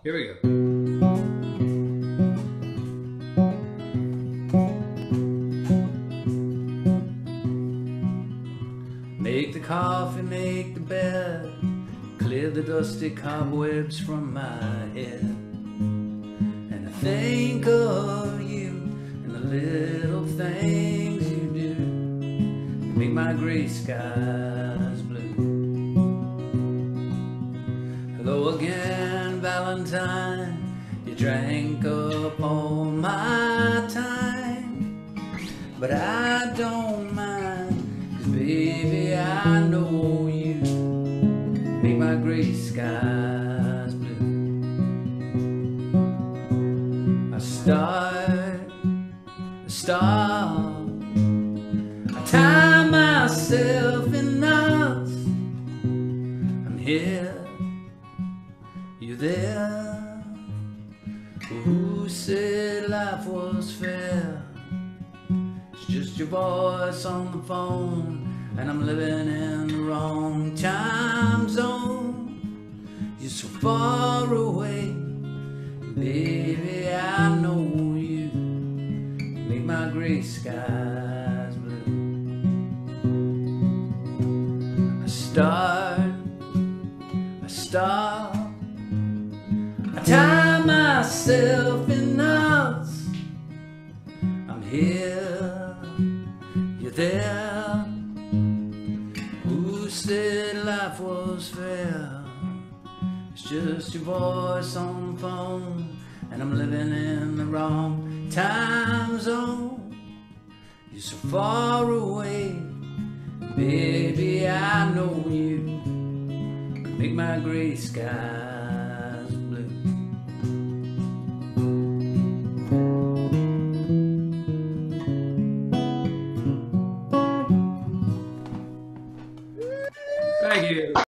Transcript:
Here we go. Make the coffee, make the bed, clear the dusty cobwebs from my head. And I think of you and the little things you do to make my gray skies blue. Hello again, Valentine, you drank up all my time, but I don't mind, 'cause baby I know you make my gray skies blue. I stop, I tie myself in knots. I'm here, you there? Who said life was fair? It's just your voice on the phone, and I'm living in the wrong time zone. You're so far away, baby I know you make my gray skies blue. I stop, I tie myself in knots. I'm here, you're there. Who said life was fair? It's just your voice on the phone, and I'm living in the wrong time zone. You're so far away, baby I know you make my gray skies blue. Thank you.